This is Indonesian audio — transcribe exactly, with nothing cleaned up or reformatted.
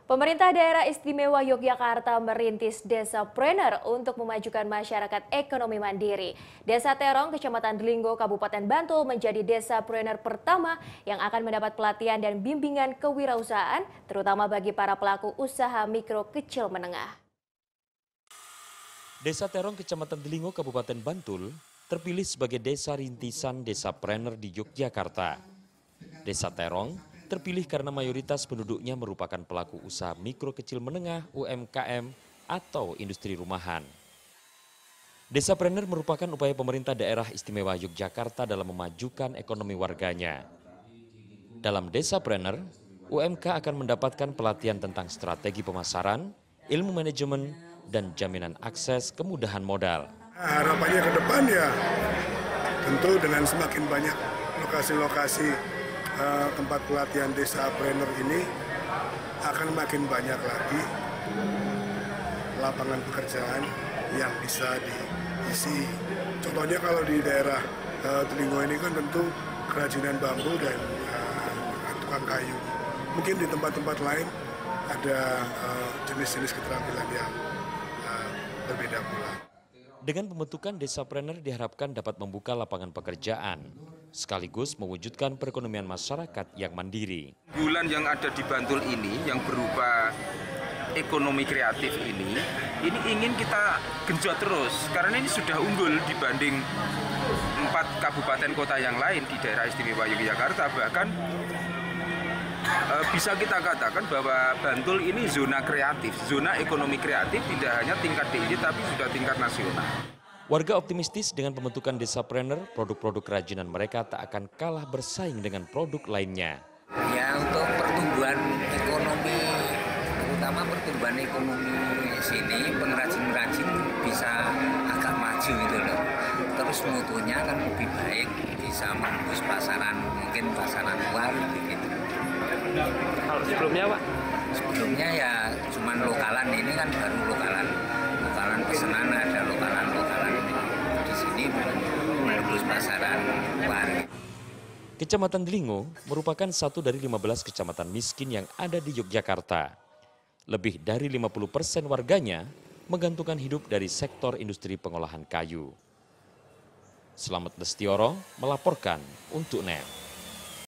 Pemerintah Daerah Istimewa Yogyakarta merintis Desapreneur untuk memajukan masyarakat ekonomi mandiri. Desa Terong, Kecamatan Delinggo, Kabupaten Bantul menjadi Desapreneur pertama yang akan mendapat pelatihan dan bimbingan kewirausahaan, terutama bagi para pelaku usaha mikro kecil menengah. Desa Terong, Kecamatan Delinggo, Kabupaten Bantul terpilih sebagai desa rintisan Desapreneur di Yogyakarta. Desa Terong terpilih karena mayoritas penduduknya merupakan pelaku usaha mikro kecil menengah U M K M atau industri rumahan. Desapreneur merupakan upaya pemerintah daerah istimewa Yogyakarta dalam memajukan ekonomi warganya. Dalam Desapreneur, U M K akan mendapatkan pelatihan tentang strategi pemasaran, ilmu manajemen, dan jaminan akses kemudahan modal. Harapannya ke depan ya tentu dengan semakin banyak lokasi-lokasi uh, tempat pelatihan Desapreneur ini akan makin banyak lagi lapangan pekerjaan yang bisa diisi. Contohnya kalau di daerah uh, Delinggo ini kan tentu kerajinan bambu dan uh, tukang kayu. Mungkin di tempat-tempat lain ada jenis-jenis uh, keterampilan yang uh, berbeda pula. Dengan pembentukan Desapreneur diharapkan dapat membuka lapangan pekerjaan, sekaligus mewujudkan perekonomian masyarakat yang mandiri. Bulan yang ada di Bantul ini, yang berupa ekonomi kreatif ini, ini ingin kita genjot terus, karena ini sudah unggul dibanding empat kabupaten kota yang lain di daerah istimewa Yogyakarta. Bahkan e, bisa kita katakan bahwa Bantul ini zona kreatif, zona ekonomi kreatif tidak hanya tingkat D I Y tapi sudah tingkat nasional. Warga optimistis dengan pembentukan Desapreneur, produk-produk kerajinan mereka tak akan kalah bersaing dengan produk lainnya. Ya, untuk pertumbuhan ekonomi, terutama pertumbuhan ekonomi sini, pengrajin-pengrajin bisa agak maju gitu loh. Terus mutunya kan lebih baik, bisa menembus pasaran, mungkin pasaran luar begitu. Kalau sebelumnya Pak? Sebelumnya ya cuman lokalan, ini kan baru lokalan. Lokalan pesanan ada lokalan-lokalan di sini menembus pasaran luar. Kecamatan Delinggo merupakan satu dari lima belas kecamatan miskin yang ada di Yogyakarta. Lebih dari lima puluh persen warganya menggantungkan hidup dari sektor industri pengolahan kayu. Selamat Lestioro melaporkan untuk N E T.